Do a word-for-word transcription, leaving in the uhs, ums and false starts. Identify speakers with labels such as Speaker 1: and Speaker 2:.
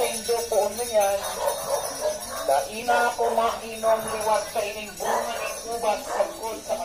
Speaker 1: sa indo po ano yan. Daina ako mainom liwat sa ining bunga ng ubas pagkod sa